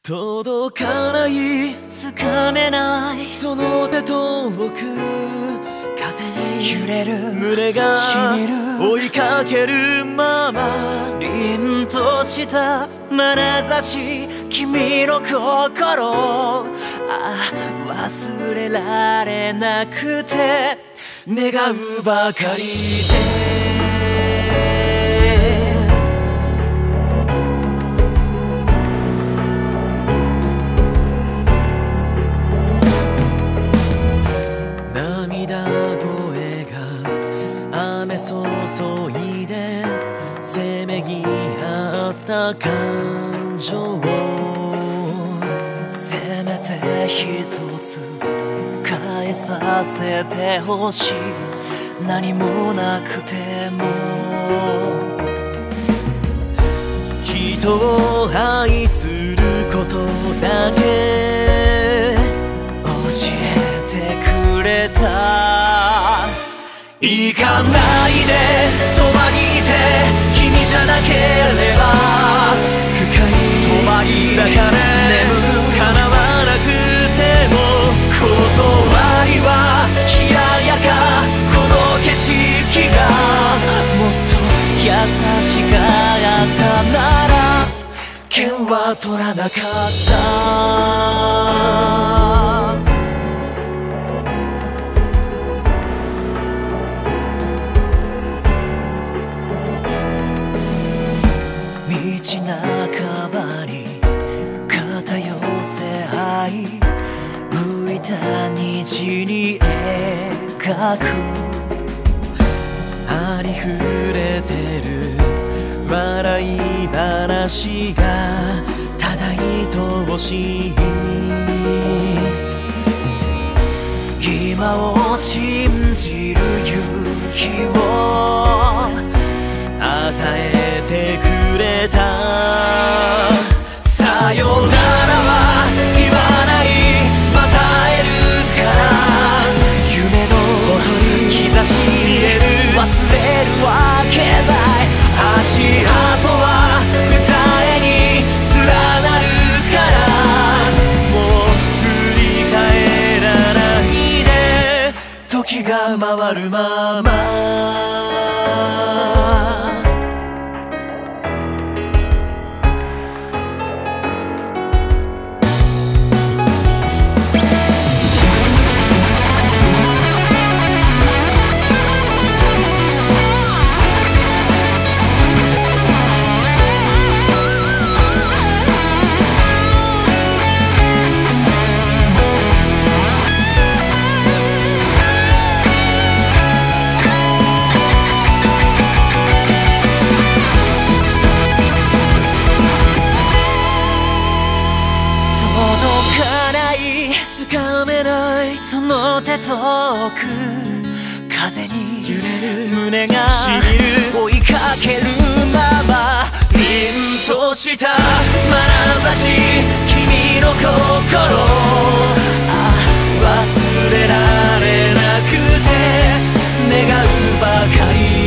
届かないつかめないその手遠く風に揺れる胸がしみる追いかけるまま凛とした眼差し君の心忘れられなくて願うばかりで涙声が雨注いでせめぎ合った感情をせめて一つ返させてほしい何もなくても人を愛することだけ教えてくれた行かないでそばにいて君じゃなければ深い泊りだから眠る叶わなくても断りは冷ややかこの景色がもっと優しかったなら剣は取らなかった道半ばに肩寄せ合い浮いた虹に描くありふれてる笑い話がただ愛しい今を信じる勇気を与えてくれたさよならは言わないまた会えるから夢の兆し見える忘れるわけない足跡は二重に連なるからもう振り返らないで時が回るままつかめないその手遠く風に揺れる胸がしみる追いかけるまま凛とした眼差し君の心忘れられなくて願うばかり